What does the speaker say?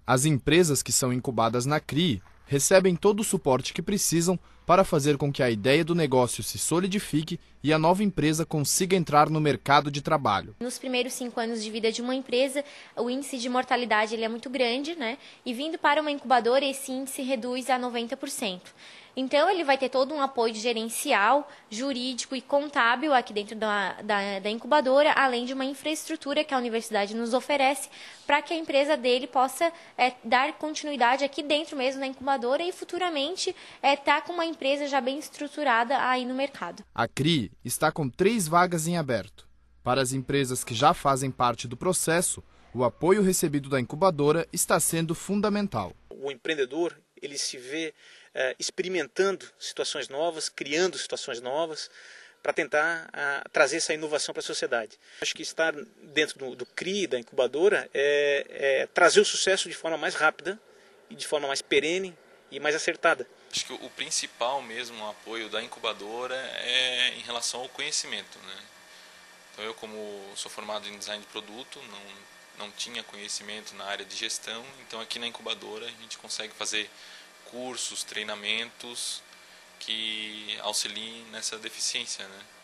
As empresas que são incubadas na CRI recebem todo o suporte que precisam para fazer com que a ideia do negócio se solidifique e a nova empresa consiga entrar no mercado de trabalho. Nos primeiros 5 anos de vida de uma empresa, o índice de mortalidade ele é muito grande, né? E vindo para uma incubadora, esse índice reduz a 90%. Então, ele vai ter todo um apoio gerencial, jurídico e contábil aqui dentro da incubadora, além de uma infraestrutura que a universidade nos oferece para que a empresa dele possa dar continuidade aqui dentro mesmo da incubadora e futuramente estar com uma empresa já bem estruturada aí no mercado. A CRI está com 3 vagas em aberto. Para as empresas que já fazem parte do processo, o apoio recebido da incubadora está sendo fundamental. O empreendedor ele se vê experimentando situações novas, criando situações novas para tentar trazer essa inovação para a sociedade. Acho que estar dentro do CRI, da incubadora, é trazer o sucesso de forma mais rápida e de forma mais perene e mais acertada. Acho que o principal mesmo o apoio da incubadora é em relação ao conhecimento, né? Então eu, como sou formado em design de produto, não tinha conhecimento na área de gestão, então aqui na incubadora a gente consegue fazer cursos, treinamentos que auxiliem nessa deficiência, né?